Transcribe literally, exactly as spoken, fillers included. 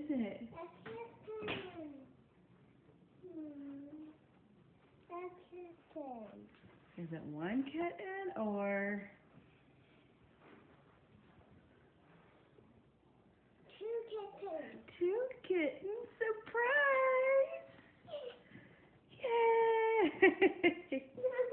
it? A kitten. Hmm. A kitten. Is it one kitten or Two kittens. two kittens? Surprise! Yay!